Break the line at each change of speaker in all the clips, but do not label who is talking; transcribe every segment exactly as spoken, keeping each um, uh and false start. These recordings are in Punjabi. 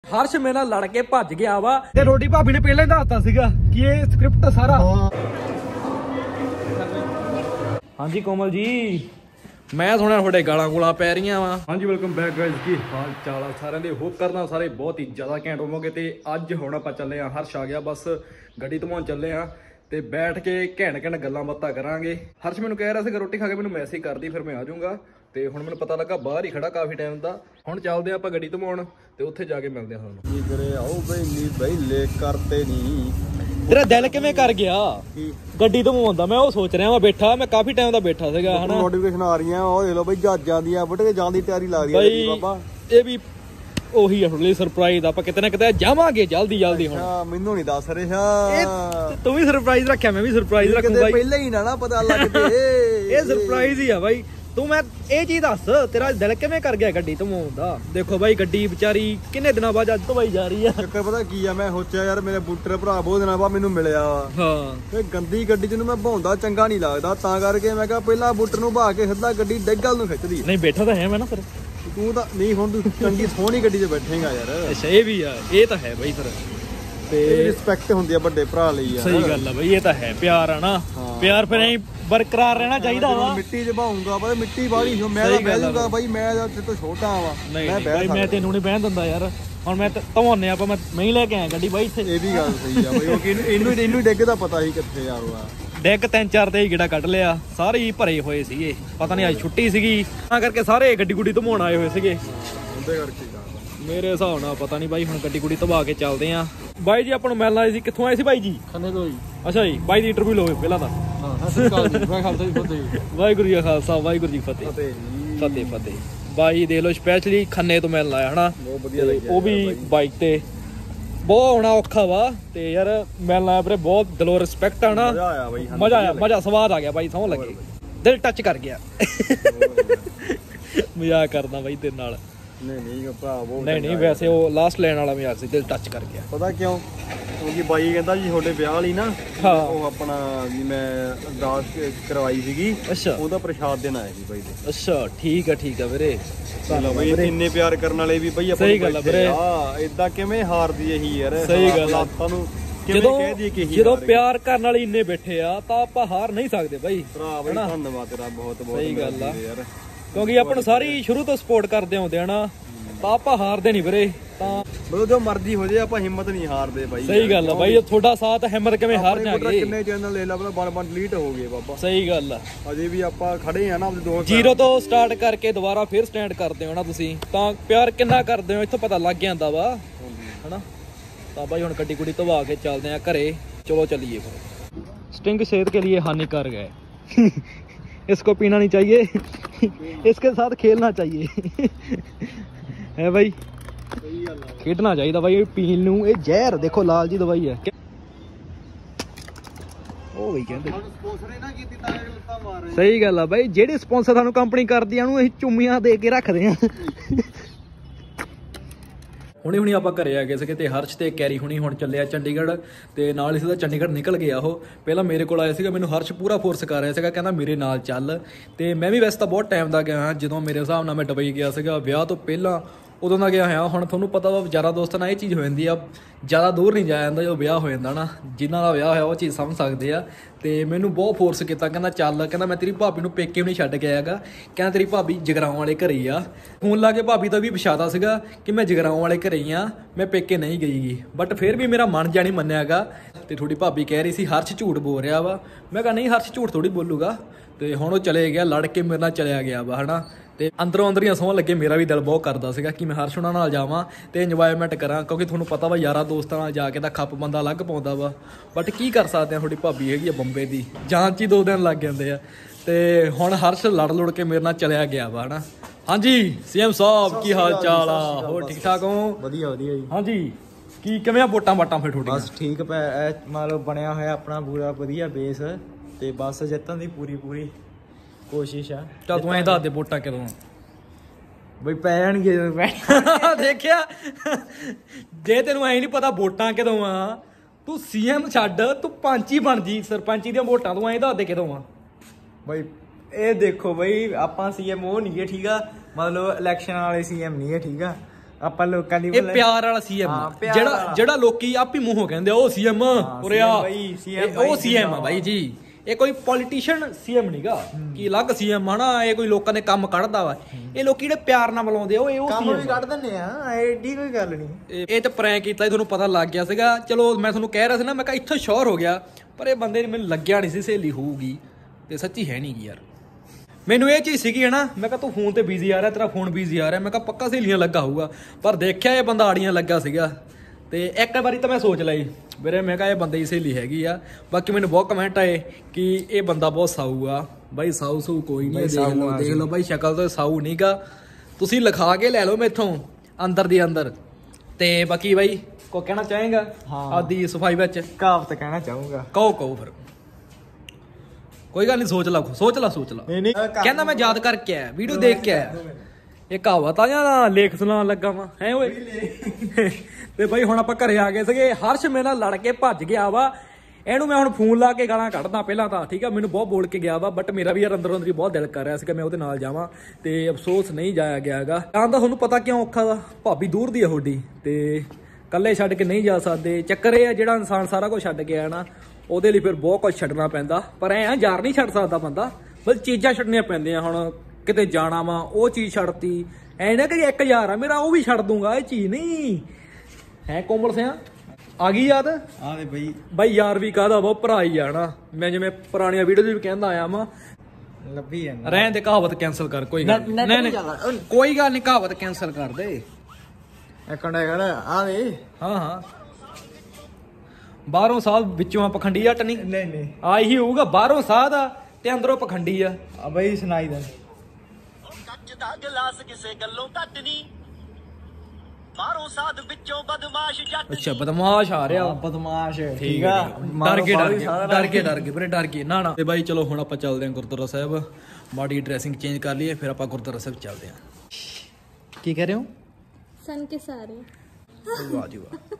हर्ष मेरे नाल लड़ के भज गया वा ते रोटी भाभी ने पहले ही दसता सीगा कि ये स्क्रिप्ट सारा। हाँ जी कोमल जी, मैं सुनिया थोड़े गालां गूलां पै रही वा। हाँ जी वेलकम बैक गाइस, की हाल चाल आ सारे दे? होप करना सारे बहुत ही ज़्यादा घैंट होवोगे। ते अज हुण आपां चले आ, हर्ष आ गया बस गड्डी धुमाउण चले आ ते बैठ के घैंट घैंट गल्लां बातां करांगे। हर्ष मैनूं कह रहा सीगा रोटी खा के मैनूं मैसेज कर दी, फिर मैं आ जाऊँगा। ते हुण मैनूं पता लगा बाहर ही खड़ा काफ़ी टाइम दा। हुण चलदे आपां गड्डी धुमाउण ते उत्थे जाके मिलदे आ तुहानूं।
की करे आओ बई बईले करते नहीं।
तेरा दिल किवें कर गया गड्डी धुमाउण दा? मैं वो सोच रहा मैं बैठा, मैं काफ़ी टाइम दा बैठा सीगा हना।
नोटिफिकेशन आ रही है ओ देख लो बई जहाजां दी बुट के जान दी तैयारी ला रही है बाबा।
ये भी ਉਹੀ ਥੋੜੀ ਸਰਪ੍ਰਾਈਜ਼ ਆਪਾਂ ਕਿਤੇ ਨਾ ਕਿਤੇ ਜਾਵਾਂਗੇ ਜਲਦੀ ਜਲਦੀ। ਹੁਣ
ਹਾਂ ਮੈਨੂੰ ਨਹੀਂ ਦੱਸ ਰਿਹਾ,
ਤੂੰ ਵੀ ਸਰਪ੍ਰਾਈਜ਼ ਰੱਖਿਆ, ਮੈਂ ਵੀ ਸਰਪ੍ਰਾਈਜ਼ ਰੱਖੂ ਬਾਈ।
ਪਹਿਲਾਂ ਹੀ ਨਾ ਨਾ ਪਤਾ ਲੱਗ ਜੇ
ਇਹ ਸਰਪ੍ਰਾਈਜ਼ ਹੀ ਆ ਬਾਈ। ਤੂੰ ਮੈਂ ਇਹ ਚੀਜ਼ ਦੱਸ, ਤੇਰਾ ਦਿਲ ਕਿਵੇਂ ਕਰ ਗਿਆ ਗੱਡੀ ਧਮਾਉਣ ਦਾ? ਦੇਖੋ ਬਾਈ ਗੱਡੀ ਵਿਚਾਰੀ ਕਿੰਨੇ ਦਿਨਾਂ ਬਾਅਦ ਅੱਜ ਧਵਾਈ ਜਾ ਰਹੀ ਆ।
ਚੱਕਰ ਪਤਾ ਕੀ ਆ, ਮੈਂ ਸੋਚਿਆ ਯਾਰ ਮੇਰੇ ਬੂਟਰ ਭਰਾ ਬਹੁਤ ਦਿਨਾਂ ਬਾਅਦ ਮੈਨੂੰ ਮਿਲਿਆ
ਹਾਂ,
ਤੇ ਗੰਦੀ ਗੱਡੀ ਚ ਨੂੰ ਮੈਂ ਭਾਉਂਦਾ ਚੰਗਾ ਨਹੀਂ ਲੱਗਦਾ, ਤਾਂ ਕਰਕੇ ਮੈਂ ਕਿਹਾ ਪਹਿਲਾਂ ਬੂਟਰ ਨੂੰ ਭਾ ਕੇ ਸਿੱਧਾ ਗੱਡੀ ਡਿੱਗਲ ਨੂੰ ਖਿੱਚਦੀ।
ਨਹੀਂ ਬੈਠਾ ਤਾਂ ਹੈ ਮੈਂ ਨਾ ਫਿਰ।
ਤੂੰ ਤਾਂ ਨਹੀਂ ਹੁਣ ਤੂੰ ਚੰਗੀ ਸੋਹਣੀ ਗੱਡੀ 'ਚ ਬੈਠੇਗਾ ਯਾਰ।
ਅੱਛਾ ਇਹ ਵੀ ਆ, ਇਹ ਤਾਂ ਹੈ ਬਾਈ ਫਿਰ।
ਤੇ ਰਿਸਪੈਕਟ ਹੁੰਦੀ ਆ ਵੱਡੇ ਭਰਾ ਲਈ ਯਾਰ।
ਸਹੀ ਗੱਲ ਆ ਬਾਈ, ਇਹ ਤਾਂ ਹੈ ਪਿਆਰ ਆ ਨਾ। ਪਿਆਰ ਫਿਰ ਐਂ ਬਰਕਰਾਰ ਰਹਿਣਾ ਚਾਹੀਦਾ ਵਾ।
ਮਿੱਟੀ 'ਚ ਭਾਉਂਗਾ ਪਰ ਮਿੱਟੀ ਬਾਹਲੀ ਮੈਂ ਤਾਂ ਬਹਿ ਜਾਊਂਗਾ ਬਾਈ, ਮੈਂ ਤੇਰੇ ਤੋਂ ਛੋਟਾ ਵਾ।
ਮੈਂ ਬਹਿ ਮੈਂ ਤੈਨੂੰ ਨਹੀਂ ਬਹਿਣ ਦਿੰਦਾ ਯਾਰ। ਹੁਣ ਮੈਂ ਧਵਾਉਣੇ ਆਪਾਂ, ਮੈਂ ਮੈਂ ਹੀ ਲੈ ਕੇ ਆਇਆ ਗੱਡੀ ਬਾਈ ਇੱਥੇ।
ਇਹ ਵੀ ਗੱਲ ਸਹੀ ਆ ਬਾਈ, ਇਹਨੂੰ ਇਹਨੂੰ ਇਹਨੂੰ ਡਿੱਗ ਦਾ ਪਤਾ ਸੀ ਕਿੱਥੇ ਆ ਉਹ ਆ।
ਡੈਕ ਤਿੰਨ ਚਾਰ ਤੇ ਹੀ ਗੇੜਾ ਕੱਢ ਲਿਆ, ਸਾਰੇ ਹੀ ਭਰੇ ਹੋਏ ਸੀਗੇ। ਪਤਾ ਨਹੀਂ ਅੱਜ ਛੁੱਟੀ ਸੀਗੀ ਤਾਂ ਕਰਕੇ ਸਾਰੇ ਗੱਡੀ ਗੁੱਡੀ ਧਮਾਉਣ ਆਏ ਹੋਏ ਸੀਗੇ।
ਉਹਦੇ ਕਰਕੇ
ਮੇਰੇ ਹਿਸਾਬ ਨਾਲ ਪਤਾ ਨਹੀਂ ਬਾਈ। ਹੁਣ ਗੱਡੀ ਗੁੱਡੀ ਧਵਾ ਕੇ ਚੱਲਦੇ ਆ। ਬਾਈ ਜੀ ਆਪਾਂ ਨੂੰ ਮਿਲਣ ਆਏ ਸੀ, ਕਿੱਥੋਂ ਆਏ ਸੀ ਬਾਈ ਜੀ?
ਖੰਨੇ ਤੋਂ ਜੀ।
ਅੱਛਾ ਜੀ, ਬਾਈ ਦੀ ਇੰਟਰਵਿਊ ਲਓ ਪਹਿਲਾਂ ਤਾਂ। ਵਾਹਿਗੁਰੂ ਜੀ ਖਾਲਸਾ ਵਾਹਿਗੁਰੂ ਜੀ ਫਤਿਹ। ਫਤਿਹ ਫਤਿਹ। ਬਾਈ ਦੇਖ ਲਓ ਸਪੈਸ਼ਲੀ ਖੰਨੇ ਤੋਂ ਮਿਲਣ ਆਇਆ ਹਨਾ।
ਬਹੁਤ ਵਧੀਆ ਲੱਗਿਆ,
ਉਹ ਵੀ ਬਾਈਕ ਤੇ। ਬਹੁਤ ਆਉਣਾ ਔਖਾ ਵਾ ਤੇ ਯਾਰ ਮਿਲਣ ਆਇਆ ਵੀਰੇ, ਬਹੁਤ ਦਿਲੋਂ ਰਿਸਪੈਕਟ ਆ ਨਾ।
ਮਜ਼ਾ ਆਇਆ ਬਾਈ,
ਮਜ਼ਾ ਆਇਆ, ਮਜ਼ਾ ਸਵਾਦ ਆ ਗਿਆ ਬਾਈ, ਸੌਂ ਲੱਗੇ ਦਿਲ ਟੱਚ ਕਰ ਗਿਆ। ਮਜ਼ਾਕ ਕਰਦਾ ਬਾਈ ਤੇਰੇ ਨਾਲ।
ਨਹੀਂ ਨਹੀਂ ਭਰਾ ਬਹੁਤ
ਨਹੀਂ ਨਹੀਂ ਵੈਸੇ ਉਹ ਲਾਸਟ ਲੈਣ ਵਾਲਾ ਮਜ਼ਾਕ ਸੀ, ਦਿਲ ਟੱਚ ਕਰ ਗਿਆ।
ਪਤਾ ਕਿਉਂ? ਕਿਉਂਕਿ ਬਾਈ ਕਹਿੰਦਾ ਜੀ ਤੁਹਾਡੇ ਵਿਆਹ ਵਾਲੀ ਨਾ ਉਹ ਆਪਣਾ ਵੀ ਮੈਂ ਅਰਦਾਸ ਕਰਵਾਈ ਸੀਗੀ। ਅੱਛਾ, ਉਹਦਾ ਪ੍ਰਸ਼ਾਦ ਦੇਣ ਆਇਆ ਸੀ ਬਾਈ ਦੇ।
ਅੱਛਾ ਠੀਕ ਆ ਠੀਕ ਆ ਵੀਰੇ।
ਚਲੋ ਬਾਈ ਇੰਨੇ ਪਿਆਰ ਕਰਨ ਵਾਲੇ ਵੀ ਬਾਈ ਆਪਾਂ
ਸਹੀ ਗੱਲ ਆ ਵੀਰੇ।
ਹਾਂ ਇਦਾਂ ਕਿਵੇਂ ਹਾਰਦੀ ਇਹੀ ਯਾਰ।
ਸਹੀ ਗੱਲ ਆ।
ਤੁਹਾਨੂੰ
ਜਦੋਂ ਜਦੋਂ ਪਿਆਰ ਕਰਨ ਵਾਲੇ ਇੰਨੇ ਬੈਠੇ ਆ ਤਾਂ ਆਪਾਂ ਹਾਰ ਨਹੀਂ ਸਕਦੇ ਬਾਈ।
ਭਰਾ ਬਾਈ ਧੰਨਵਾਦ ਤੇਰਾ ਬਹੁਤ ਬਹੁਤ।
ਸਹੀ ਗੱਲ ਆ ਯਾਰ, ਕਿਉਂਕਿ ਆਪਾਂ ਨੂੰ ਸਾਰੀ ਸ਼ੁਰੂ ਤੋਂ ਸਪੋਰਟ ਕਰਦੇ ਆਉਂਦੇ ਆ ਨਾ, ਤਾਂ ਆਪਾਂ ਹਾਰਦੇ ਨਹੀਂ ਵੀਰੇ। ਤਾਂ
ਮਤਲਬ ਜੋ ਮਰਜ਼ੀ ਹੋ ਜਾਏ ਆਪਾਂ ਹਿੰਮਤ ਨਹੀਂ ਹਾਰਦੇ ਬਾਈ।
ਸਹੀ ਗੱਲ ਆ ਬਾਈ, ਤੁਹਾਡਾ ਸਾਥ ਹਿੰਮਤ ਕਿਵੇਂ ਹਾਰ ਜਾਗੇ?
ਕਿੰਨੇ ਚੈਨਲ ਲੈ ਲਾ ਆਪਣਾ ਬਣ ਬਣ ਡਿਲੀਟ ਹੋ ਗਏ ਬਾਬਾ।
ਸਹੀ ਗੱਲ ਆ,
ਅਜੇ ਵੀ ਆਪਾਂ ਖੜੇ ਆ ਨਾ ਆਪਣੇ ਦੋਸਤ।
ਜ਼ੀਰੋ ਤੋਂ ਸਟਾਰਟ ਕਰਕੇ ਦੁਬਾਰਾ ਫਿਰ ਸਟੈਂਡ ਕਰਦੇ ਹੋ ਨਾ ਤੁਸੀਂ, ਤਾਂ ਪਿਆਰ ਕਿੰਨਾ ਕਰਦੇ ਹੋ ਇੱਥੋਂ ਪਤਾ ਲੱਗ ਜਾਂਦਾ ਵਾ ਹਨਾ। ਤਾਂ ਬਾਈ ਹੁਣ ਗੱਡੀ ਗੁੱਡੀ ਧਵਾ ਕੇ ਚੱਲਦੇ ਆ ਘਰੇ। ਚਲੋ ਚੱਲੀਏ ਫਿਰ। स्टिंग सेहत के लिए हानिकारक है। इसको पीना नहीं चाहिए, इसके साथ खेलना चाहिए। है भाई, खेडना चाहिए भाई। पीन नूं ये जहर देखो लाल जी दवाई है। ओ भाई कहते सही गल है भाई, जेडे स्पॉन्सर सानू कंपनी करदी आ उहनूं चुम्मियां दे के रखदे आ। ਹੁਣੀ ਹੁਣੀ ਆਪਾਂ ਘਰੇ ਆ ਗਏ ਸੀਗੇ ਤੇ ਹਰਸ਼ ਤੇ ਕੈਰੀ ਹੁਣੀ ਹੁਣ ਚੱਲਿਆ ਚੰਡੀਗੜ੍ਹ ਤੇ ਨਾਲ ਇਸ ਦਾ ਚੰਡੀਗੜ੍ਹ ਨਿਕਲ ਗਿਆ। ਉਹ ਪਹਿਲਾਂ ਮੇਰੇ ਕੋਲ ਆਇਆ ਸੀਗਾ, ਮੈਨੂੰ ਹਰਸ਼ ਪੂਰਾ ਫੋਰਸ ਕਰ ਰਿਹਾ ਸੀਗਾ, ਕਹਿੰਦਾ ਮੇਰੇ ਨਾਲ ਚੱਲ। ਤੇ ਮੈਂ ਵੀ ਵੈਸੇ ਤਾਂ ਬਹੁਤ ਟਾਈਮ ਦਾ ਗਿਆ ਹਾਂ, ਜਦੋਂ ਮੇਰੇ ਹਿਸਾਬ ਨਾਲ ਮੈਂ ਦੁਬਈ ਗਿਆ ਸੀਗਾ ਵਿਆਹ ਤੋਂ ਪਹਿਲਾਂ, ਉਦੋਂ ਦਾ ਗਿਆ ਹਾਂ। ਹੁਣ ਤੁਹਾਨੂੰ ਪਤਾ ਵਾ ਜ਼ਿਆਦਾ ਦੋਸਤਾਂ ਨਾਲ ਇਹ ਚੀਜ਼ ਹੋ ਜਾਂਦੀ ਆ, ਜ਼ਿਆਦਾ ਦੂਰ ਨਹੀਂ ਜਾਇਆ ਜਾਂਦਾ ਜਦੋਂ ਵਿਆਹ ਹੋ ਜਾਂਦਾ ਨਾ। ਜਿਨ੍ਹਾਂ ਦਾ ਵਿਆਹ ਹੋਇਆ ਉਹ ਚੀਜ਼ ਸਮਝ ਸਕਦੇ ਆ। ਤੇ ਮੈਨੂੰ ਬਹੁਤ ਫੋਰਸ ਕੀਤਾ, ਕਹਿੰਦਾ ਚੱਲ, ਕਹਿੰਦਾ ਮੈਂ ਤੇਰੀ ਭਾਬੀ ਨੂੰ ਪੇਕੇ ਵੀ ਨਹੀਂ ਛੱਡ ਕੇ ਆਇਆਗਾ, ਕਹਿੰਦਾ ਤੇਰੀ ਭਾਬੀ ਜਗਰਾਉਂ ਵਾਲੇ ਘਰੇ ਹੀ ਆ। ਫੋਨ ਲਾ ਕੇ ਭਾਬੀ ਦਾ ਵੀ ਪਛਾਤਾ ਸੀਗਾ ਕਿ ਮੈਂ ਜਗਰਾਉਂ ਵਾਲੇ ਘਰੇ ਹੀ ਆ, ਮੈਂ ਪੇਕੇ ਨਹੀਂ ਗਈਗੀ। ਬਟ ਫਿਰ ਵੀ ਮੇਰਾ ਮਨ ਜਾ ਨਹੀਂ ਮੰਨਿਆਗਾ। ਤੇ ਥੋੜੀ ਭਾਬੀ ਕਹਿ ਰਹੀ ਸੀ ਹਰਸ਼ ਝੂਠ ਬੋਲ ਰਿਹਾ ਵਾ। ਮੈਂ ਕਿਹਾ ਨਹੀਂ ਹਰਸ਼ ਝੂਠ ਥੋੜੀ ਬੋਲੂਗਾ। ਤੇ ਹੁਣ ਉਹ ਚਲੇ ਗਿਆ, ਲੜ ਕੇ ਮੇਰੇ ਨਾਲ ਚਲਿਆ ਗਿਆ ਵਾ ਹਨਾ। ਤੇ ਅੰਦਰੋਂ ਅੰਦਰੀਆਂ ਸੌਂ ਲੱਗੇ, ਮੇਰਾ ਵੀ ਦਿਲ ਬਹੁਤ ਕਰਦਾ ਸੀਗਾ ਕਿ ਮੈਂ ਹਰਸ਼ ਉਹਨਾਂ ਨਾਲ ਜਾਵਾਂ ਤੇ ਇੰਜੋਏਮੈਂਟ ਕਰਾਂ, ਕਿਉਂਕਿ ਤੁਹਾਨੂੰ ਪਤਾ ਵਾ ਯਾਰਾਂ ਦੋਸਤਾਂ ਨਾਲ ਜਾ ਕੇ ਤਾਂ ਖੱਪ ਬੰਦਾ ਅਲੱਗ ਪਾਉਂਦਾ ਵਾ। ਬਟ ਕੀ ਕਰ ਸਕਦੇ ਆ, ਤੁਹਾਡੀ ਭਾਬੀ ਹੈਗੀ ਆ ਬੰਬੇ ਦੀ, ਜਾਣ 'ਚ ਹੀ ਦੋ ਦਿਨ ਲੱਗ ਜਾਂਦੇ ਆ। ਤੇ ਹੁਣ ਹਰਸ਼ ਲੜ ਲੁੜ ਕੇ ਮੇਰੇ ਨਾਲ ਚਲਿਆ ਗਿਆ ਵਾ ਹਨਾ। ਹਾਂਜੀ ਸੀਐਮ ਸਾਹਿਬ ਕੀ ਹਾਲ ਚਾਲ ਆ? ਹੋਰ ਠੀਕ ਠਾਕ ਹੋ?
ਵਧੀਆ ਵਧੀਆ ਜੀ।
ਹਾਂਜੀ ਕੀ ਕਿਵੇਂ ਆ ਵੋਟਾਂ ਵਾਟਾਂ ਫਿਰ ਤੁਹਾਡੀਆਂ?
ਬਸ ਠੀਕ ਪੈ ਮਤਲਬ ਬਣਿਆ ਹੋਇਆ ਆਪਣਾ ਪੂਰਾ ਵਧੀਆ ਬੇਸ ਤੇ ਬਸ ਜਿੱਤਣ ਦੀ ਪੂਰੀ ਪੂਰੀ ਕੋਸ਼ਿਸ਼ ਆ।
ਚੱਲ ਤੂੰ ਐਂ ਦੱਸ ਦੇ ਵੋਟਾਂ ਕਦੋਂ
ਬਈ ਪੈ ਜਾਣਗੇ?
ਦੇਖਿਆ, ਜੇ ਤੈਨੂੰ ਐ ਨਹੀਂ ਪਤਾ ਵੋਟਾਂ ਕਦੋਂ ਆ, ਤੂੰ ਸੀਐਮ ਛੱਡ, ਤੂੰ ਪੰਚ ਹੀ ਬਣ ਜੀ। ਸਰਪੰਚੀ ਦੀਆਂ ਵੋਟਾਂ ਤੂੰ ਐਂ ਦੱਸ ਦੇ ਕਦੋਂ ਆ?
ਬਈ ਇਹ ਦੇਖੋ ਬਈ ਆਪਾਂ ਸੀਐਮ ਉਹ ਨਹੀਂ ਹੈ ਠੀਕ ਆ, ਮਤਲਬ ਇਲੈਕਸ਼ਨ ਵਾਲੇ ਸੀਐਮ ਨਹੀਂ ਹੈ ਠੀਕ ਆ। ਆਪਾਂ ਲੋਕਾਂ ਦੀ
ਇਹ ਪਿਆਰ ਵਾਲਾ ਸੀਐਮ ਜਿਹੜਾ ਜਿਹੜਾ ਲੋਕੀ ਆਪ ਹੀ ਮੂੰਹੋਂ ਕਹਿੰਦੇ ਉਹ ਸੀਐਮ ਉਰਿਆ ਉਹ ਸੀਐਮ ਆ ਬਾਈ ਜੀ। ਇਹ ਕੋਈ ਪੋਲੀਟੀਸ਼ੀਅਨ ਸੀਐਮ ਨਹੀਂਗਾ ਕਿ ਅਲੱਗ ਸੀਐਮ ਆ ਨਾ, ਇਹ ਕੋਈ ਲੋਕਾਂ ਦੇ ਕੰਮ ਕੱਢਦਾ ਵਾ। ਇਹ ਲੋਕੀ ਜਿਹੜੇ ਪਿਆਰ ਨਾਲ ਬੁਲਾਉਂਦੇ ਉਹ ਇਹ ਉਹ
ਕੰਮ ਵੀ ਕੱਢ ਦਿੰਦੇ ਆ, ਐਡੀ ਕੋਈ ਗੱਲ ਨਹੀਂ।
ਇਹ ਤਾਂ ਪ੍ਰੈਂਕ ਕੀਤਾ ਤੁਹਾਨੂੰ ਪਤਾ ਲੱਗ ਗਿਆ ਸੀਗਾ। ਚਲੋ ਮੈਂ ਤੁਹਾਨੂੰ ਕਹਿ ਰਿਹਾ ਸੀ ਨਾ, ਮੈਂ ਕਿਹਾ ਇੱਥੋਂ ਸ਼ੋਰ ਹੋ ਗਿਆ, ਪਰ ਇਹ ਬੰਦੇ ਨੇ ਮੈਨੂੰ ਲੱਗਿਆ ਨਹੀਂ ਸੀ ਸਹੇਲੀ ਹੋਊਗੀ, ਤੇ ਸੱਚੀ ਹੈ ਨਹੀਂ ਗੀ ਯਾਰ। ਮੈਨੂੰ ਇਹ ਚੀਜ਼ ਸੀਗੀ ਹੈ ਨਾ, ਮੈਂ ਕਿਹਾ ਤੂੰ ਫੋਨ ਤੇ ਬਿਜ਼ੀ ਆ ਰਿਹਾ, ਤੇਰਾ ਫੋਨ ਬਿਜ਼ੀ ਆ ਰਿਹਾ, ਮੈਂ ਕਿਹਾ ਪੱਕਾ ਸਹੇਲੀਆਂ ਲੱਗਾ ਹੋਊਗਾ, ਪਰ ਦੇਖਿਆ ਇਹ ਬੰਦਾ ਆੜੀਆਂ ਲੱਗਾ ਸੀਗਾ। ਤੇ ਇੱਕ ਵਾਰੀ ਤਾਂ ਮੈਂ ਸੋਚ ਲਈ ਵੀਰੇ, ਮੈਂ ਕਿਹਾ ਇਹ ਬੰਦੇ ਦੀ ਸਹੇਲੀ ਹੈਗੀ ਆ। ਬਾਕੀ ਮੈਨੂੰ ਬਹੁਤ ਕਮੈਂਟ ਆਏ ਕਿ ਇਹ ਬੰਦਾ ਬਹੁਤ ਸਾਊ ਆ। ਬਾਈ ਸਾਊ ਸੂ ਕੋਈ ਨਹੀਂ, ਦੇਖ ਲਓ ਦੇਖ ਲਓ ਬਾਈ, ਸ਼ਕਲ ਤੋਂ ਸਾਊ ਨਹੀਂਗਾ, ਤੁਸੀਂ ਲਿਖਾ ਕੇ ਲੈ ਲਓ ਮੈਥੋਂ ਅੰਦਰ ਦੀ ਅੰਦਰ। ਤੇ ਬਾਕੀ ਬਾਈ ਕੋ ਕਹਿਣਾ ਚਾਹੇਗਾ ਆਦੀ ਸਫਾਈ ਵਿੱਚ?
ਕਹਾਵਤ ਕਹਿਣਾ ਚਾਹੂੰਗਾ।
ਕਹੋ ਕਹੋ ਫਿਰ, ਕੋਈ ਗੱਲ ਨਹੀਂ, ਸੋਚ ਲਾ ਸੋਚ ਲਾ ਸੋਚ ਲਾ। ਕਹਿੰਦਾ ਮੈਂ ਯਾਦ ਕਰਕੇ ਆਇਆ, ਵੀਡੀਓ ਦੇਖ ਕੇ ਆਇਆ। ਇਹ ਕਹਾਵਤ ਆ ਜਾਂ ਲੇਖ ਸੁਣਾਉਣ ਲੱਗਾ ਵਾ ਹੈ ਓਏ? ਤੇ ਬਾਈ ਹੁਣ ਆਪਾਂ ਘਰੇ ਆ ਗਏ ਸੀਗੇ। ਹਰਸ਼ ਮੇਰੇ ਨਾਲ ਲੜ ਕੇ ਭੱਜ ਗਿਆ ਵਾ। ਇਹਨੂੰ ਮੈਂ ਹੁਣ ਫੋਨ ਲਾ ਕੇ ਗਾਲਾਂ ਕੱਢਦਾ ਪਹਿਲਾਂ ਤਾਂ, ਠੀਕ ਆ। ਮੈਨੂੰ ਬਹੁਤ ਬੋਲ ਕੇ ਗਿਆ ਵਾ, ਬਟ ਮੇਰਾ ਵੀ ਯਾਰ ਅੰਦਰੋਂ ਅੰਦਰੀ ਬਹੁਤ ਦਿਲ ਕਰ ਰਿਹਾ ਸੀਗਾ ਮੈਂ ਉਹਦੇ ਨਾਲ ਜਾਵਾਂ, ਤੇ ਅਫਸੋਸ ਨਹੀਂ ਜਾਇਆ ਗਿਆ ਹੈਗਾ। ਤਾਂ ਤਾਂ ਤੁਹਾਨੂੰ ਪਤਾ ਕਿਉਂ ਔਖਾ ਵਾ, ਭਾਬੀ ਦੂਰ ਦੀ ਆ ਤੁਹਾਡੀ, ਤੇ ਇਕੱਲੇ ਛੱਡ ਕੇ ਨਹੀਂ ਜਾ ਸਕਦੇ। ਚੱਕਰ ਇਹ ਆ, ਜਿਹੜਾ ਇਨਸਾਨ ਸਾਰਾ ਕੁਝ ਛੱਡ ਕੇ ਆਇਆ ਨਾ, ਉਹਦੇ ਲਈ ਫਿਰ ਬਹੁਤ ਕੁਝ ਛੱਡਣਾ ਪੈਂਦਾ। ਪਰ ਐ ਆ, ਯਾਰ ਨਹੀਂ ਛੱਡ ਸਕਦਾ ਬੰਦਾ, ਬਸ ਚੀਜ਼ਾਂ ਛੱਡਣੀਆਂ ਪੈਂਦੀਆਂ। ਹੁਣ ਕਿਤੇ ਜਾਣਾ ਵਾ, ਉਹ ਚੀਜ਼ ਛੱਡਤੀ, ਐ ਨਾ ਕਿ ਇੱਕ ਯਾਰ ਆ ਮੇਰਾ ਉਹ ਵੀ ਛੱਡ ਦੂੰਗਾ, ਇਹ ਚੀਜ਼ ਨਹੀਂ ਹੈ। ਕੋਮਲ ਸਿਆ ਆ ਗਈ ਯਾਦ?
ਆ ਦੇ ਬਈ
ਬਾਈ ਯਾਰ ਵੀ ਕਾਹਦਾ ਵਾ, ਭਰਾ ਹੀ ਆ ਨਾ। ਮੈਂ ਜਿਵੇਂ ਪੁਰਾਣੀਆਂ ਵੀਡੀਓ ਵੀ ਕਹਿੰਦਾ ਆਇਆ ਵਾਂ,
ਲੱਭੀ ਜਾਂਦਾ
ਰਹਿਣ ਦੇ, ਕਹਾਵਤ ਕੈਂਸਲ ਕਰ। ਕੋਈ ਗੱਲ ਨਹੀਂ ਨਹੀਂ ਕੋਈ ਗੱਲ ਨਹੀਂ, ਕਹਾਵਤ ਕੈਂਸਲ ਕਰ ਦੇ।
ਇੱਕ ਮਿੰਟ ਕਰ ਆ ਦੇ।
ਹਾਂ ਹਾਂ, ਬਾਹਰੋਂ ਸਾਧ ਵਿੱਚੋਂ ਪਖੰਡੀ ਜੱਟ ਨਹੀਂ,
ਨਹੀਂ ਨਹੀਂ
ਆ ਹੀ ਹੋਊਗਾ। ਬਾਹਰੋਂ ਸਾਧ ਆ ਤੇ ਅੰਦਰੋਂ ਪਖੰਡੀ ਆ।
ਆ ਬਈ ਸੁਣਾਈ ਦੇ।
ਕੱਚ ਦਾ ਗਲਾਸ ਕਿਸੇ ਗੱਲੋਂ ਘੱਟ ਨਹੀਂ, ਬਾਹਰੋਂ ਸਾਧ ਵਿੱਚੋਂ ਬਦਮਾਸ਼ ਜੱਟ।
ਅੱਛਾ ਬਦਮਾਸ਼ ਆ ਰਿਹਾ,
ਬਦਮਾਸ਼
ਠੀਕ ਆ। ਡਰ ਕੇ ਡਰ ਕੇ ਡਰ ਕੇ ਡਰ ਕੇ ਵੀਰੇ ਡਰ ਕੇ ਨਾ ਨਾ। ਤੇ ਬਾਈ ਚਲੋ ਹੁਣ ਆਪਾਂ ਚੱਲਦੇ ਹਾਂ ਗੁਰਦੁਆਰਾ ਸਾਹਿਬ, ਮਾੜੀ ਡਰੈਸਿੰਗ ਚੇਂਜ ਕਰ ਲਈਏ, ਫਿਰ ਆਪਾਂ ਗੁਰਦੁਆਰਾ ਸਾਹਿਬ ਚੱਲਦੇ ਹਾਂ। ਕੀ ਕਹਿ ਰਹੇ ਹੋ?
ਸਨ ਕੇ ਸਾਰੇ
ਵਾਹ ਜੀ ਵਾਹ।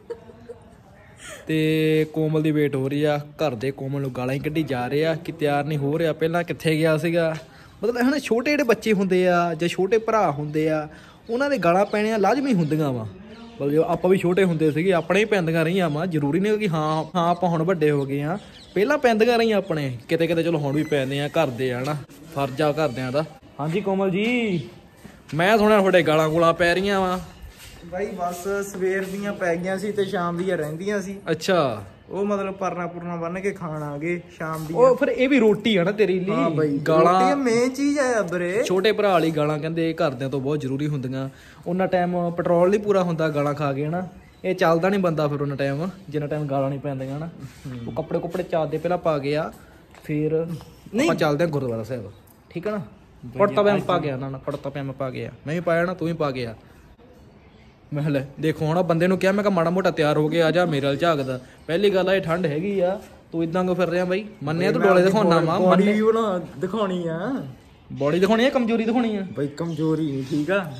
ਤੇ ਕੋਮਲ ਦੀ ਵੇਟ ਹੋ ਰਹੀ ਆ, ਘਰ ਦੇ ਕੋਮਲ ਨੂੰ ਗਾਲਾਂ ਹੀ ਕੱਢੀ ਜਾ ਰਹੇ ਆ ਕਿ ਤਿਆਰ ਨਹੀਂ ਹੋ ਰਿਹਾ। ਪਹਿਲਾਂ ਕਿੱਥੇ ਗਿਆ ਸੀਗਾ, ਮਤਲਬ ਹਨਾ ਛੋਟੇ ਜਿਹੜੇ ਬੱਚੇ ਹੁੰਦੇ ਆ ਜਾਂ ਛੋਟੇ ਭਰਾ ਹੁੰਦੇ ਆ, ਉਹਨਾਂ ਦੇ ਗਾਲਾਂ ਪੈਣੀਆਂ ਲਾਜ਼ਮੀ ਹੁੰਦੀਆਂ ਵਾ। ਮਤਲਬ ਆਪਾਂ ਵੀ ਛੋਟੇ ਹੁੰਦੇ ਸੀਗੇ, ਆਪਣੇ ਹੀ ਪੈਂਦੀਆਂ ਰਹੀਆਂ ਵਾ। ਜ਼ਰੂਰੀ ਨਹੀਂ ਕਿ ਹਾਂ ਹਾਂ ਆਪਾਂ ਹੁਣ ਵੱਡੇ ਹੋ ਗਏ ਆ, ਪਹਿਲਾਂ ਪੈਂਦੀਆਂ ਰਹੀਆਂ ਆਪਣੇ, ਕਿਤੇ ਕਿਤੇ ਚਲੋ ਹੁਣ ਵੀ ਪੈਂਦੇ ਆ, ਘਰ ਦੇ ਆ ਨਾ, ਫਰਜ਼ ਆ ਘਰਦਿਆਂ ਦਾ। ਹਾਂਜੀ ਕੋਮਲ ਜੀ, ਮੈਂ ਸੁਣਿਆ ਤੁਹਾਡੇ ਗਾਲਾਂ ਗੂਲਾਂ ਪੈ ਰਹੀਆਂ ਵਾ।
ਬਾਈ ਬਸ ਸਵੇਰ ਦੀਆਂ ਪੈ ਗਈਆਂ ਸੀ ਤੇ ਸ਼ਾਮ ਦੀਆਂ ਰਹਿੰਦੀਆਂ ਸੀ।
ਅੱਛਾ,
ਉਹ ਮਤਲਬ ਪਰਨਾ ਪੁਰਨਾ ਬੰਨ ਕੇ ਖਾਣ ਆ ਗਏ ਸ਼ਾਮ ਦੀ।
ਉਹ ਫਿਰ ਇਹ ਵੀ ਰੋਟੀ ਆ ਨਾ ਤੇਰੀ ਲਈ।
ਹਾਂ ਬਾਈ,
ਗਾਲਾਂ
ਮੇਨ ਚੀਜ਼ ਆ ਵੀਰੇ।
ਛੋਟੇ ਭਰਾ ਵਾਲੀ ਗਾਲਾਂ ਕਹਿੰਦੇ ਘਰਦਿਆਂ ਤੋਂ ਬਹੁਤ ਜ਼ਰੂਰੀ ਹੁੰਦੀਆਂ। ਉਹਨਾਂ ਟਾਈਮ ਪੈਟਰੋਲ ਨਹੀਂ ਪੂਰਾ ਹੁੰਦਾ ਗਾਲਾਂ ਖਾ ਕੇ ਹਨਾ, ਇਹ ਚੱਲਦਾ ਨਹੀਂ ਬੰਦਾ ਫਿਰ ਉਹਨਾਂ ਟਾਈਮ, ਜਿੰਨਾ ਟਾਈਮ ਗਾਲਾਂ ਨਹੀਂ ਪੈਂਦੀਆਂ ਹਨਾ। ਉਹ ਕੱਪੜੇ ਕੁੱਪੜੇ ਚਾਦਦੇ ਪਹਿਲਾਂ ਪਾ ਗਿਆ, ਫਿਰ ਆਪਾਂ ਚੱਲਦੇ ਹਾਂ ਗੁਰਦੁਆਰਾ ਸਾਹਿਬ, ਠੀਕ ਹੈ ਨਾ। ਕੁੜਤਾ ਪਜਾਮਾ ਪਾ ਗਿਆ ਨਾ ਨਾ ਕੁੜਤਾ ਪਜਾਮਾ ਪਾ ਗਿਆ, ਮੈਂ ਵੀ ਪਾਇਆ ਨਾ, ਤੂੰ ਵੀ ਪਾ ਗਿਆ। ਮੈਂ ਲੈ ਦੇਖੋ ਹੁਣ ਬੰਦੇ ਨੂੰ ਕਿਹਾ, ਮੈਂ ਕਿਹਾ ਮਾੜਾ ਮੋਟਾ ਤਿਆਰ ਹੋ ਕੇ ਆ ਜਾ, ਮੇਰੇ ਵੱਲ ਝਾਕਦਾ। ਪਹਿਲੀ ਗੱਲ ਆ ਇਹ ਠੰਡ ਹੈਗੀ ਆ, ਤੂੰ ਇਦਾਂ ਕਿਉਂ ਫਿਰ ਰਿਹਾ ਬਾਈ? ਮੰਨਿਆ ਤੂੰ ਡੋਲੇ ਦਿਖਾਉਣਾ ਵਾ,
ਬੋਡੀ ਵੀ ਬਣਾ ਦਿਖਾਉਣੀ ਆ।
ਬੋਡੀ ਦਿਖਾਉਣੀ ਆ, ਕਮਜ਼ੋਰੀ ਦਿਖਾਉਣੀ ਆ?
ਬਾਈ ਕਮਜ਼ੋਰੀ ਨਹੀਂ, ਠੀਕ ਆ।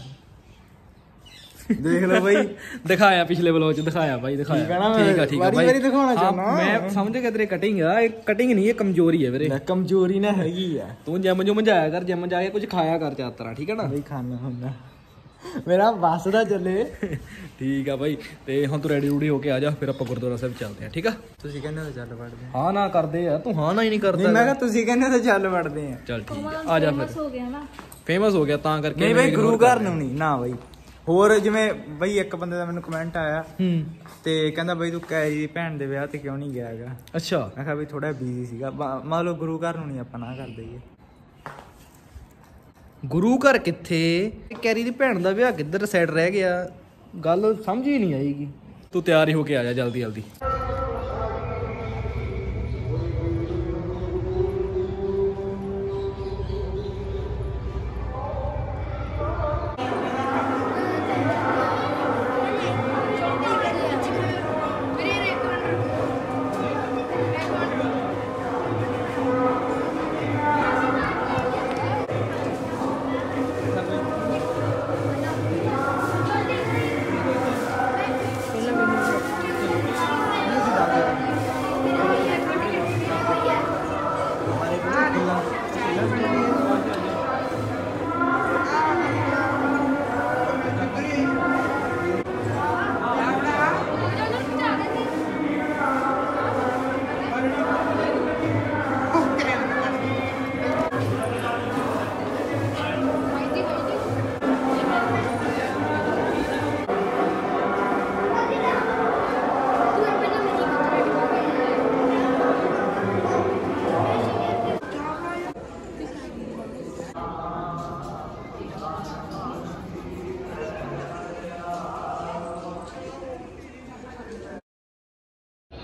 ਦੇਖ ਲਓ ਬਾਈ,
ਦਿਖਾਇਆ ਪਿਛਲੇ ਵਲੋਗ ਚ, ਦਿਖਾਇਆ ਬਾਈ ਦਿਖਾਇਆ। ਠੀਕ ਆ ਠੀਕ ਆ ਬਾਈ, ਮੈਂ ਸਮਝ ਗਿਆ ਤੇਰੇ ਕਟਿੰਗ ਆ, ਇਹ ਕਟਿੰਗ ਨਹੀਂ, ਇਹ ਕਮਜ਼ੋਰੀ ਹੈ ਵੀਰੇ।
ਕਮਜ਼ੋਰੀ ਨਾ ਹੈਗੀ ਆ।
ਤੂੰ ਜਿਮ ਜੁਮ ਜਾਇਆ ਕਰ, ਜਿਮ ਜਾ ਕੇ ਕੁਝ ਖਾਇਆ ਕਰ ਚਾਰ ਤਰ੍ਹਾਂ, ਠੀਕ ਹੈ ਨਾ
ਬਾਈ? ਖਾਣਾ ਹੁੰਦਾ ਮੇਰਾ ਬੱਸ ਦਾ ਚੱਲੇ।
ਠੀਕ ਆ ਬਾਈ, ਤੇ ਹੁਣ ਤੂੰ ਰੈਡੀ ਰੂਡੀ ਹੋ ਕੇ ਆ ਜਾ, ਫਿਰ ਆਪਾਂ ਗੁਰਦੁਆਰਾ ਸਾਹਿਬ ਚੱਲਦੇ ਆ, ਠੀਕ ਆ?
ਤੁਸੀਂ ਕਹਿੰਦੇ ਤਾਂ ਚੱਲ ਵੜਦੇ ਆ।
ਹਾਂ ਨਾ ਕਰਦੇ ਆ, ਤੂੰ ਹਾਂ ਨਾ ਹੀ ਨਹੀਂ ਕਰਦਾ।
ਮੈਂ ਕਿਹਾ ਤੁਸੀਂ ਕਹਿੰਦੇ ਤਾਂ ਚੱਲ ਵੜਦੇ ਆ।
ਚੱਲ ਠੀਕ ਆ, ਆ ਜਾ ਫਿਰ।
ਹੋ ਗਿਆ ਨਾ,
ਫੇਮਸ ਹੋ ਗਿਆ ਤਾਂ ਕਰਕੇ।
ਨਹੀਂ ਬਾਈ ਗੁਰੂ ਘਰ ਨੂੰ ਨਹੀਂ ਨਾ ਬਾਈ, ਹੋਰ ਜਿਵੇਂ ਬਾਈ ਇੱਕ ਬੰਦੇ ਦਾ ਮੈਨੂੰ ਕਮੈਂਟ ਆਇਆ
ਹੂੰ,
ਤੇ ਕਹਿੰਦਾ ਬਾਈ ਤੂੰ ਕਹੇ ਜੀ ਭੈਣ ਦੇ ਵਿਆਹ ਤੇ ਕਿਉਂ ਨਹੀਂ ਗਿਆ ਹੈਗਾ?
ਅੱਛਾ,
ਮੈਂ ਕਿਹਾ ਬਈ ਥੋੜਾ ਬਿਜ਼ੀ ਸੀਗਾ। ਮੰਨ ਲਓ ਗੁਰੂ ਘਰ ਨੂੰ ਨਹੀਂ ਆਪਾਂ ਨਾ ਕਰ ਦਈਏ।
ਗੁਰੂ ਘਰ ਕਿੱਥੇ, ਕੈਰੀ ਦੀ ਭੈਣ ਦਾ ਵਿਆਹ ਕਿੱਧਰ ਸਾਈਡ ਰਹਿ ਗਿਆ, ਗੱਲ ਸਮਝ ਹੀ ਨਹੀਂ ਆਏਗੀ। ਤੂੰ ਤਿਆਰ ਹੀ ਹੋ ਕੇ ਆ ਜਾ ਜਲਦੀ ਜਲਦੀ।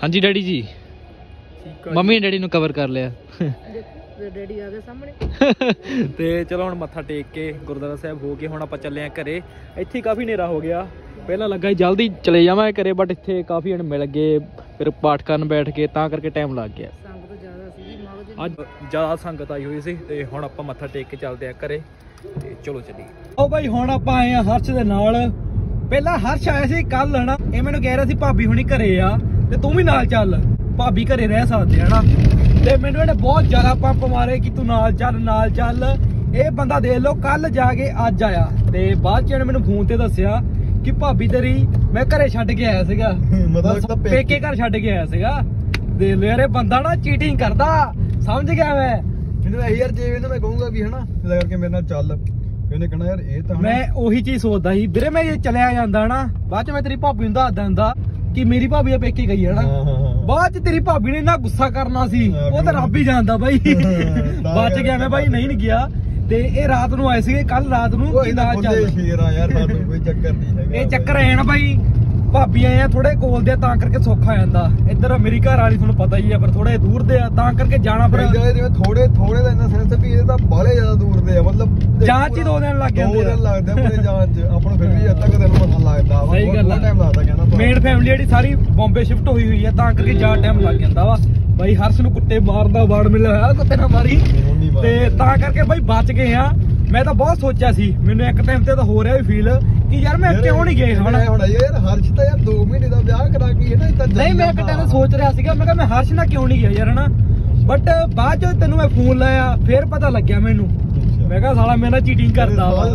ਹਾਂਜੀ ਡੈਡੀ ਜੀ, ਮੰਮੀ ਡੈਡੀ ਨੂੰ ਕਵਰ ਕਰ ਲਿਆ
ਡੈਡੀ ਆ ਗਏ ਸਾਹਮਣੇ।
ਤੇ ਚਲੋ ਹੁਣ ਮੱਥਾ ਟੇਕ ਕੇ ਗੁਰਦੁਆਰਾ ਸਾਹਿਬ ਹੋ ਕੇ ਹੁਣ ਆਪਾਂ ਚੱਲੇ ਆ ਘਰੇ। ਇੱਥੇ ਕਾਫੀ ਹਨੇਰਾ ਹੋ ਗਿਆ, ਪਹਿਲਾਂ ਲੱਗਾ ਜਲਦੀ ਚਲੇ ਜਾਵਾਂ ਘਰੇ, ਬਟ ਇੱਥੇ ਕਾਫੀ ਜਣ ਮਿਲ ਗਏ, ਫਿਰ ਪਾਠ ਕਰਨ ਬੈਠ ਕੇ, ਤਾਂ ਕਰਕੇ ਟਾਈਮ ਲੱਗ ਗਿਆ।
ਸੰਗਤ ਜ਼ਿਆਦਾ ਸੀ ਮਾਗੋ
ਅੱਜ ਜ਼ਿਆਦਾ ਸੰਗਤ ਆਈ ਹੋਈ ਸੀ ਤੇ ਹੁਣ ਆਪਾਂ ਮੱਥਾ ਟੇਕ ਕੇ ਚੱਲਦੇ ਆ ਘਰੇ ਤੇ ਚਲੋ ਚੱਲੀਏ। ਉਹ ਬਾਈ ਹੁਣ ਆਪਾਂ ਆਏ ਆ ਹਰਸ਼ ਦੇ ਨਾਲ। ਪਹਿਲਾਂ ਹਰਸ਼ ਆਇਆ ਸੀ ਕੱਲ ਹਨਾ, ਇਹ ਮੈਨੂੰ ਕਹਿ ਰਿਹਾ ਸੀ ਭਾਬੀ ਹੁਣੀ ਘਰੇ ਆ ਤੇ ਤੂੰ ਵੀ ਨਾਲ ਚੱਲ, ਭਾਬੀ ਘਰੇ ਰਹਿ ਸਕਦੇ ਹਨਾ। ਤੇ ਮੈਨੂੰ ਇਹਨੇ ਬਹੁਤ ਜ਼ਿਆਦਾ ਪੰਪ ਮਾਰੇ ਕਿ ਤੂੰ ਨਾਲ ਚੱਲ ਨਾਲ ਚੱਲ। ਇਹ ਬੰਦਾ ਦੇਖ ਲਓ ਕੱਲ ਜਾ ਕੇ ਅੱਜ ਆਇਆ, ਤੇ ਬਾਅਦ ਚ ਇਹਨੇ ਮੈਨੂੰ ਫੋਨ ਤੇ ਦੱਸਿਆ ਕਿ ਭਾਬੀ ਤੇਰੀ ਮੈਂ ਘਰੇ ਛੱਡ ਕੇ ਆਇਆ ਸੀਗਾ, ਮਤਲਬ ਪੇਕੇ ਘਰ ਛੱਡ ਕੇ ਆਇਆ ਸੀਗਾ। ਦੇਖ ਲਓ ਯਾਰ ਇਹ ਬੰਦਾ ਨਾ ਚੀਟਿੰਗ ਕਰਦਾ, ਸਮਝ ਗਿਆ ਮੈਂ।
ਮੈਨੂੰ ਇਹੀ ਯਾਰ ਜੇ ਇਹਨੂੰ ਮੈਂ ਕਹੂੰਗਾ ਵੀ ਹਨਾ ਲੈ ਕਰਕੇ ਮੇਰੇ ਨਾਲ ਚੱਲ, ਇਹਨੇ ਕਹਣਾ ਯਾਰ ਇਹ ਤਾਂ
ਮੈਂ ਉਹੀ ਚੀਜ਼ ਸੋਚਦਾ ਸੀ ਵੀਰੇ, ਮੈਂ ਜੇ ਚਲਿਆ ਜਾਂਦਾ ਨਾ ਬਾਅਦ ਚ ਮੈਂ ਤੇਰੀ ਭਾਬੀ ਨੂੰ ਦੱਸ ਦਿੰਦਾ ਕਿ ਮੇਰੀ ਭਾਬੀ ਆ ਪੇਕੇ ਗਈ ਹੈ ਨਾ, ਬਾਅਦ ਚ ਤੇਰੀ ਭਾਬੀ ਨੇ ਇੰਨਾ ਗੁੱਸਾ ਕਰਨਾ ਸੀ, ਉਹ ਤਾਂ ਰੱਬ ਹੀ ਜਾਣਦਾ ਬਾਈ। ਬਚ ਗਿਆ ਮੈਂ ਬਾਈ, ਨਹੀਂ ਨਹੀਂ ਗਿਆ। ਤੇ ਇਹ ਰਾਤ ਨੂੰ ਆਏ ਸੀਗੇ ਕੱਲ ਰਾਤ ਨੂੰ,
ਕੋਈ ਨਾਲ ਚੱਲ ਸ਼ੇਰ ਆ ਯਾਰ, ਸਾਨੂੰ ਕੋਈ ਚੱਕਰ ਨਹੀਂ ਹੈਗਾ।
ਇਹ ਚੱਕਰ ਐ ਨਾ ਬਾਈ, ਭਾਬੀ ਆਏ ਆ ਥੋੜੇ ਕੋਲ ਦੇ ਤਾਂ ਕਰਕੇ ਸੌਖਾ ਜਾਂਦਾ। ਇੱਧਰ ਮੇਰੀ ਘਰ ਵਾਲੀ ਤੁਹਾਨੂੰ ਪਤਾ ਹੀ ਆ, ਪਰ ਥੋੜੇ ਦੂਰ ਦੇ ਆ ਤਾਂ ਕਰਕੇ ਜਾਣਾ ਫਿਰ
ਜਿਵੇਂ ਥੋੜੇ ਥੋੜੇ ਦਾ ਇੰਨਾ ਸੈਂਸ ਵੀ ਇਹ ਤਾਂ ਬਾਹਲੇ ਜ਼ਿਆਦਾ ਦੂਰ ਦੇ ਆ, ਮਤਲਬ
ਜਾਂਚ ਹੀ ਦੋ ਦਿਨ ਲੱਗ ਜਾਂਦੇ ਆ।
ਦੋ ਦਿਨ ਲੱਗਦੇ ਆ ਪੂਰੇ ਜਾਂਚ ਚ, ਆਪਾਂ ਨੂੰ ਫਿਰ ਵੀ ਅੱਧਾ ਕੁ ਦਿਨ ਪਤਾ ਲੱਗਦਾ ਵਾ।
ਸਹੀ ਗੱਲ ਆ,
ਟਾਈਮ ਲੱਗਦਾ ਕਹਿੰਦਾ।
ਮੇਨ ਫੈਮਿਲੀ ਜਿਹੜੀ ਸਾਰੀ ਬੰਬੇ ਸ਼ਿਫਟ ਹੋਈ ਹੋਈ ਆ ਤਾਂ ਕਰਕੇ ਜ਼ਿਆਦਾ ਟਾਈਮ ਲੱਗ ਜਾਂਦਾ ਵਾ। ਬਾਈ ਹਰਸ਼ ਨੂੰ ਕੁੱਤੇ ਮਾਰਦਾ ਵਾੜ ਮਿਲਿਆ ਹੋਇਆ, ਕੁੱਤੇ ਨਾ ਮਾਰੀ, ਤੇ ਤਾਂ ਕਰਕੇ ਬਾਈ ਬਚ ਗਏ ਆ। ਮੈਂ ਤਾਂ ਬਹੁਤ ਸੋਚਿਆ ਸੀ, ਮੈਨੂੰ ਇੱਕ ਟਾਈਮ ਤੇ ਤਾਂ ਹੋ ਰਿਹਾ ਵੀ ਫੀਲ ਕਿ ਯਾਰ ਮੈਂ ਕਿਉਂ ਨਹੀਂ ਗਏ ਹੁਣ।
ਹੁਣ ਯਾਰ ਹਰਸ਼ ਤਾਂ ਯਾਰ ਦੋ ਮਹੀਨੇ ਦਾ ਵਿਆਹ ਕਰਾ ਕੇ ਨਾ ਇਦਾਂ
ਨਹੀਂ, ਮੈਂ ਇੱਕ ਟਾਈਮ ਸੋਚ ਰਿਹਾ ਸੀਗਾ, ਮੈਂ ਕਿਹਾ ਮੈਂ ਹਰਸ਼ ਨਾਲ ਕਿਉਂ ਨਹੀਂ ਗਿਆ ਯਾਰ ਹਨਾ। ਬਟ ਬਾਅਦ ਚ ਤੈਨੂੰ ਮੈਂ ਫੋਨ ਲਾਇਆ, ਫਿਰ ਪਤਾ ਲੱਗਿਆ ਮੈਨੂੰ, ਮੈਂ ਕਿਹਾ ਸਾਲਾ ਮੇਰੇ ਨਾਲ ਚੀਟਿੰਗ ਕਰਦਾ ਵਾ।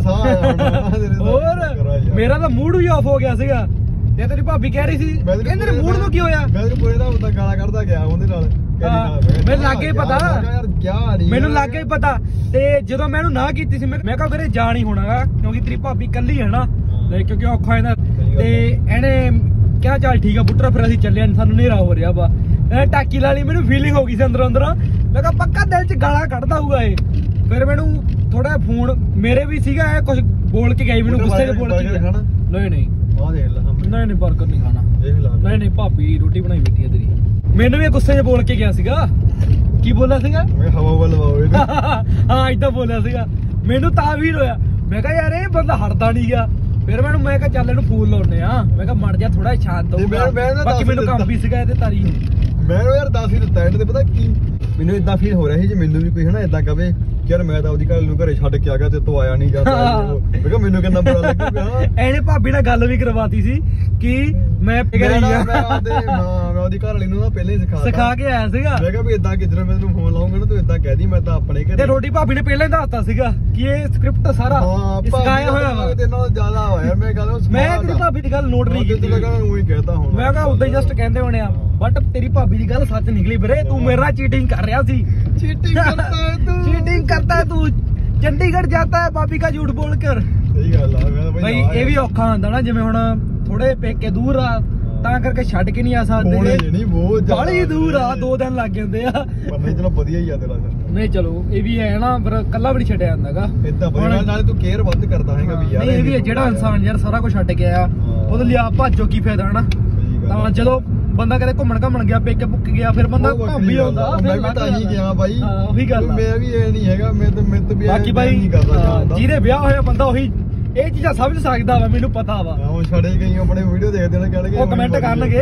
ਹੋਰ ਮੇਰਾ ਤਾਂ ਮੂਡ ਵੀ ਆਫ ਹੋ ਗਿਆ ਸੀਗਾ। ਤੇ ਤੇਰੀ ਭਾਬੀ ਕਹਿ ਰਹੀ ਸੀ ਕਹਿੰਦੇ ਮੂਡ ਨੂੰ ਕੀ ਹੋਇਆ,
ਮੈਂ ਤੈਨੂੰ ਪੂਰੇ ਦਾ ਹੁੰਦਾ ਗਾਲਾਂ ਕੱਢਦਾ ਗਿਆ ਉਹਦੇ ਨਾਲ।
ਮੈਨੂੰ ਲੱਗੇ ਪਤਾ,
ਯਾਰ ਕਿਆ ਨਹੀਂ
ਮੈਨੂੰ ਲੱਗੇ ਹੀ ਪਤਾ। ਤੇ ਜਦੋਂ ਮੈਂ ਇਹਨੂੰ ਨਾ ਕੀਤੀ ਸੀ, ਮੈਂ ਕਿਹਾ ਵੀਰੇ ਜਾ ਨਹੀਂ ਹੋਣਾਗਾ ਕਿਉਂਕਿ ਤੇਰੀ ਭਾਬੀ ਕੱਲੀ ਹੈ ਨਾ, ਕਿਉਂਕਿ ਔਖਾ ਇਹਦਾ। ਤੇ ਇਹਨੇ ਕਿਹਾ ਚੱਲ ਠੀਕ ਆ ਪੁੱਤਰ, ਫਿਰ ਅਸੀਂ ਚੱਲੇ, ਸਾਨੂੰ ਹਨੇਰਾ ਹੋ ਰਿਹਾ ਵਾ। ਟਾਕੀ ਲਾਲੀ ਮੈਨੂੰ ਫੀਲਿੰਗ ਹੋ ਗਈ ਸੀ ਅੰਦਰੋਂ ਅੰਦਰੋਂ, ਮੈਂ ਕਿਹਾ ਪੱਕਾ ਦਿਲ ਚ ਗਾਲਾਂ ਕੱਢਦਾ ਹੋਊਗਾ ਇਹ। ਫਿਰ ਮੈਨੂੰ ਥੋੜਾ ਫੋਨ ਮੇਰੇ ਵੀ ਸੀਗਾ, ਇਹ ਕੁਝ ਬੋਲ ਕੇ ਗਈ ਮੈਨੂੰ, ਗੁੱਸੇ ਚ ਬੋਲ ਕੇ ਗਿਆ। ਨਹੀਂ ਨਹੀਂ
ਆਹ ਦੇਖ ਲੈ,
ਨਹੀਂ ਨਹੀਂ ਬਰਗਰ ਨਹੀਂ ਖਾਣਾ,
ਦੇਖ ਲੈ।
ਨਹੀਂ ਨਹੀਂ ਭਾਬੀ ਰੋਟੀ ਬਣਾਈ ਬੈਠੀ ਹੈ ਤੇਰੀ। ਮੈਨੂੰ ਵੀ ਗੁੱਸੇ 'ਚ ਬੋਲ ਕੇ ਗਿਆ ਸੀਗਾ। ਕੀ ਬੋਲਿਆ ਸੀਗਾ?
ਮੈਂ ਹਵਾ ਵੱਲ ਵਾਓ ਇਹਨੂੰ।
ਹਾਂ ਇਦਾਂ ਬੋਲਿਆ ਸੀਗਾ, ਮੈਨੂੰ ਤਾਂ ਵੀ ਹੋਇਆ। ਮੈਂ ਕਿਹਾ ਯਾਰ ਇਹ ਬੰਦਾ ਹਟਦਾ ਨਹੀਂ ਗਿਆ। ਫਿਰ ਮੈਨੂੰ ਮੈਂ ਕਿਹਾ ਚੱਲ ਇਹਨੂੰ ਫੋਨ ਲਾਉਣੇ ਆ, ਮੈਂ ਕਿਹਾ ਮੜ ਜਾ ਥੋੜਾ ਸ਼ਾਂਤ ਹੋਊਗਾ। ਬਾਕੀ ਮੈਨੂੰ ਕੰਮ ਵੀ ਸੀਗਾ ਇਹਦੇ ਤਾਰੀ।
ਮੈਂ ਯਾਰ ਦੱਸ ਹੀ ਦਿੱਤਾ ਇਹਨੇ, ਤੇ ਪਤਾ ਕੀ ਮੈਨੂੰ ਇਦਾਂ ਫੀਲ ਹੋ ਰਿਹਾ ਸੀ ਜੇ ਮੈਨੂੰ ਵੀ ਕੋਈ ਹਨਾ ਇਦਾਂ ਕਵੇ ਕਿ ਯਾਰ ਮੈਂ ਤਾਂ ਉਹਦੀ ਘਰ ਨੂੰ ਘਰੇ ਛੱਡ ਕੇ ਆ ਗਿਆ ਤੇ ਤੂੰ ਆਇਆ ਨਹੀਂ ਜਾਂਦਾ। ਮੈਂ ਕਿਹਾ ਮੈਨੂੰ ਕਿੰਨਾ ਬੁਰਾ ਲੱਗੂਗਾ।
ਇਹਨੇ ਭਾਬੀ ਨਾਲ ਗੱਲ ਵੀ ਕਰਵਾਤੀ ਸੀ ਕਿ ਮੈਂ
ਮੈਂ ਉਹਦੇ ਹਾਂ ਮੈਂ ਉਹਦੀ ਘਰ ਵਾਲੀ ਨੂੰ ਨਾ ਪਹਿਲਾਂ ਹੀ ਸਿਖਾ
ਸਿਖਾ ਕੇ ਆਇਆ ਸੀਗਾ।
ਮੈਂ ਕਿਹਾ ਵੀ ਇਦਾਂ ਕਿ ਜਦੋਂ ਮੈਂ ਤੈਨੂੰ ਫੋਨ ਲਾਉਂਗਾ ਨਾ ਤੂੰ ਇਦਾਂ ਕਹਿ ਦੀ ਮੈਂ ਤਾਂ ਆਪਣੇ ਘਰੇ।
ਤੇ ਰੋਟੀ ਭਾਬੀ ਨੇ ਪਹਿਲਾਂ ਹੀ ਦੱਸਤਾ ਸੀਗਾ ਕਿ ਇਹ ਸਕ੍ਰਿਪਟ ਸਾਰਾ ਸਿਖਾਇਆ ਹੋਇਆ ਵਾ।
ਤੇ ਨਾਲ ਜ਼ਿਆਦਾ ਹੋਇਆ ਮੈਂ ਗੱਲ
ਮੈਂ ਤੇਰੀ ਭਾਬੀ ਦੀ ਗੱਲ ਨੋਟ ਨਹੀਂ ਕੀਤੀ,
ਉਹੀ ਕਹਿਤਾ ਹੁਣ
ਮੈਂ ਕਿਹਾ ਉਦਾਂ ਹੀ ਜਸਟ ਕਹਿੰਦੇ ਹੋਣੇ ਆ, ਬਟ ਤੇਰੀ ਭਾਬੀ ਦੀ ਗੱਲ ਸੱਚ ਨਿਕਲੀ ਵੀਰੇ। ਤੂੰ ਮੇਰੇ ਨਾਲ ਚੀਟਿੰਗ ਕਰ ਰਿਹਾ ਸੀ।
चीटिंग करता है तू
चीटिंग करता है तू, चंडीगढ़ जाता है भाभी का झूठ बोल कर।
सही गल है मैं
भाई ये भी औखा ਹੁੰਦਾ ਨਾ, ਜਿਵੇਂ ਹੁਣ ਥੋੜੇ ਪੇਕੇ ਦੂਰ ਆ ਤਾਂ ਕਰਕੇ ਛੱਡ ਕੇ ਨਹੀਂ ਆ ਸਕਦੇ।
ਨਹੀਂ ਬਹੁਤ ਜ਼ਿਆਦਾ
ਬੜੀ ਦੂਰ ਆ, ਦੋ ਦਿਨ ਲੱਗ ਜਾਂਦੇ ਆ।
ਪਰ ਨਹੀਂ ਚਲੋ ਵਧੀਆ ਹੀ ਆ ਤੇਰਾ ਸਿਸਟਮ।
ਨਹੀਂ ਚਲੋ ਇਹ ਵੀ ਹੈ ਨਾ, ਪਰ ਕੱਲਾ ਵੀ ਨਹੀਂ ਛੱਡਿਆ ਜਾਂਦਾਗਾ।
ਇਦਾਂ ਵਧੀਆ ਨਾਲੇ ਤੂੰ ਕੇਅਰ ਵੱਧ ਕਰਦਾ ਹੈਗਾ ਵੀ ਯਾਰ।
ਨਹੀਂ ਇਹ ਵੀ ਜਿਹੜਾ ਇਨਸਾਨ ਯਾਰ ਸਾਰਾ ਕੁਝ ਛੱਡ ਕੇ ਆਇਆ ਉਹਦੇ ਲਈ ਆਪ ਭਾਜੋ ਕੀ ਫਾਇਦਾ ਹਨਾ। ਤਾਂ ਜਦੋਂ ਬੰਦਾ ਕਦੇ ਘੁੰਮਣ ਘੁੰਮਣ ਗਿਆ, ਪੇਕੇ ਪੁੱਕ ਗਿਆ, ਫਿਰ ਬੰਦਾ ਘੁੰਮ ਵੀ ਆਉਂਦਾ।
ਮੈਂ ਵੀ ਤਾਂ ਹੀ ਗਿਆ ਬਾਈ,
ਉਹੀ ਗੱਲ ਆ।
ਮੈਂ ਵੀ ਇਹ ਨਹੀਂ ਹੈਗਾ, ਮੈਂ ਤਾਂ ਮੈਂ ਤਾਂ ਵੀ
ਬਾਕੀ ਬਾਈ ਜਿਹਦੇ ਵਿਆਹ ਹੋਇਆ ਬੰਦਾ ਉਹੀ ਇਹ ਚੀਜ਼ਾਂ ਸਮਝ ਸਕਦਾ ਵਾ, ਮੈਨੂੰ ਪਤਾ ਵਾ।
ਉਹ ਛੜੇ ਗਈ ਆਪਣੇ ਵੀਡੀਓ ਦੇਖਦੇ ਨੇ ਕਹਿਣਗੇ
ਉਹ ਕਮੈਂਟ ਕਰਨਗੇ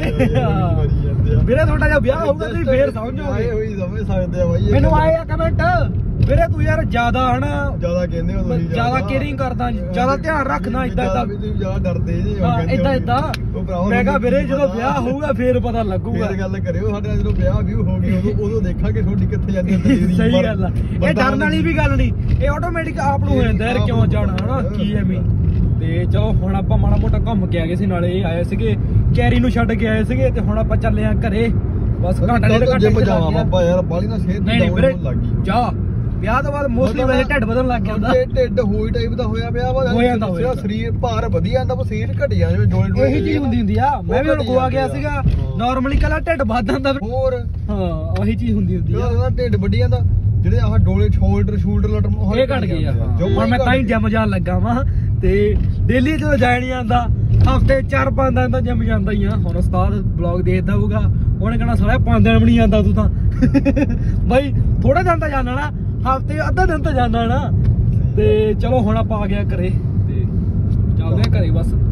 ਵੀਰੇ ਤੁਹਾਡਾ ਜਦ ਵਿਆਹ ਹੋਊਗਾ ਤੁਸੀਂ ਫੇਰ ਸਮਝੋਗੇ।
ਉਹੀ ਸਮਝ ਸਕਦੇ ਆ ਬਾਈ।
ਮੈਨੂੰ ਆਏ ਆ ਕਮੈਂਟ ਵੀਰੇ ਤੂੰ ਯਾਰ ਜ਼ਿਆਦਾ ਹਨਾ
ਜ਼ਿਆਦਾ ਕਹਿੰਦੇ ਹੋ ਤੁਸੀਂ,
ਜ਼ਿਆਦਾ ਕੇਅਰਿੰਗ ਕਰਦਾ, ਜ਼ਿਆਦਾ ਧਿਆਨ ਰੱਖਦਾ, ਇਦਾਂ ਇਦਾਂ
ਤੁਸੀਂ ਜ਼ਿਆਦਾ ਡਰਦੇ ਜੀ।
ਹਾਂ ਇਦਾਂ ਇਦਾਂ ਮੈਂ ਕਿਹਾ ਵੀਰੇ ਜਦੋਂ ਵਿਆਹ ਹੋਊਗਾ ਫੇਰ ਪਤਾ ਲੱਗੂਗਾ।
ਫੇਰ ਗੱਲ ਕਰਿਓ ਸਾਡੇ ਨਾਲ, ਜਦੋਂ ਵਿਆਹ ਵੀ ਹੋ ਗਿਆ ਉਦੋਂ ਉਦੋਂ ਦੇਖਾਂਗੇ ਤੁਹਾਡੀ ਕਿੱਥੇ ਜਾਂਦੀ ਹੈ।
ਸਹੀ ਗੱਲ ਆ, ਇਹ ਡਰਨ ਵਾਲੀ ਵੀ ਗੱਲ ਨਹੀਂ, ਇਹ ਆਟੋਮੈਟਿਕ ਆਪ ਨੂੰ ਹੋ ਜਾਂਦਾ ਯਾਰ ਕਿਉਂ ਜਾਣਾ ਹਨਾ, ਕੀ ਐਵੇਂ। ਤੇ ਚਲੋ ਹੁਣ ਆਪਾਂ ਮਾੜਾ ਮੋਟਾ ਘੁੰਮ ਕੇ ਆ ਗਏ ਸੀ, ਨਾਲੇ ਇਹ ਆਏ ਸੀਗੇ ਕੈਰੀ ਨੂੰ ਛੱਡ ਕੇ ਆਏ ਸੀਗੇ, ਤੇ ਹੁਣ ਆਪਾਂ ਚੱਲੇ ਆ ਘਰੇ। ਬਸ ਘੰਟਾ ਡੇਢ ਘੰਟੇ
ਜਿਮ ਜਾਵਾਂ ਬਾਬਾ ਯਾਰ, ਬਾਲੀ ਨਾਲ ਸਿਹਤ
ਨਹੀਂ ਨਹੀਂ ਵੀਰੇ ਜਾ। ਵਿਆਹ ਤੋਂ ਬਾਅਦ ਮੋਸਟਲੀ ਵੈਸੇ ਢਿੱਡ ਵਧਣ ਲੱਗ ਜਾਂਦਾ,
ਢਿੱਡ ਹੋਈ ਟਾਈਪ ਦਾ ਹੋਇਆ ਪਿਆ ਵਾ।
ਹੋ ਜਾਂਦਾ ਹੋਇਆ
ਸਰੀਰ ਭਾਰ ਵਧੀਆ ਜਾਂਦਾ, ਪਰ ਸਰੀਰ ਘਟ ਜਾਂਦਾ ਜਿਵੇਂ ਜੋਇੰਟ।
ਇਹੀ ਚੀਜ਼ ਹੁੰਦੀ ਹੁੰਦੀ ਆ। ਮੈਂ ਵੀ ਹੁਣ ਗੋਆ ਗਿਆ ਸੀਗਾ, ਨਾਰਮਲੀ ਕੱਲਾ ਢਿੱਡ ਵੱਧ ਜਾਂਦਾ।
ਹੋਰ
ਹਾਂ ਉਹੀ ਚੀਜ਼ ਹੁੰਦੀ ਹੁੰਦੀ ਆ,
ਢਿੱਡ ਵੱਡੀ ਜਾਂਦਾ। ਜਿਹੜੇ ਆਹ ਡੋਲੇ ਸ਼ੋਲਡਰ ਸ਼ੂਲਡਰ ਲਟਰ
ਇਹ ਘਟ ਗਏ ਆ। ਹੁਣ ਮੈਂ ਤਾਂ ਹੀ ਜਿਮ ਜਾਣ ਲੱਗਾ ਵਾਂ, ਤੇ ਡੇਲੀ ਜਦੋਂ ਜਾਇਆ ਨਹੀਂ ਜਾਂਦਾ, ਹਫਤੇ ਚਾਰ ਪੰਜ ਦਿਨ ਤਾਂ ਜਿਮ ਜਾਂਦਾ ਹੀ ਆ। ਹੁਣ ਉਸਤਾਦ ਬਲੌਗ ਦੇਖਦਾ ਹੋਊਗਾ, ਉਹਨੇ ਕਹਿਣਾ ਸਾਲਾ ਪੰਜ ਦਿਨ ਵੀ ਨਹੀਂ ਜਾਂਦਾ ਤੂੰ ਤਾਂ ਬਾਈ ਥੋੜੇ ਦਿਨ ਤਾਂ ਜਾਣਾ ਨਾ ਹਫਤੇ ਅੱਧਾ ਦਿਨ ਤਾਂ ਜਾਣਾ ਨਾ ਤੇ ਚਲੋ ਹੁਣ ਆਪਾਂ ਆ ਗਿਆ ਘਰੇ ਤੇ ਚੱਲਦੇ ਆ ਘਰੇ ਬਸ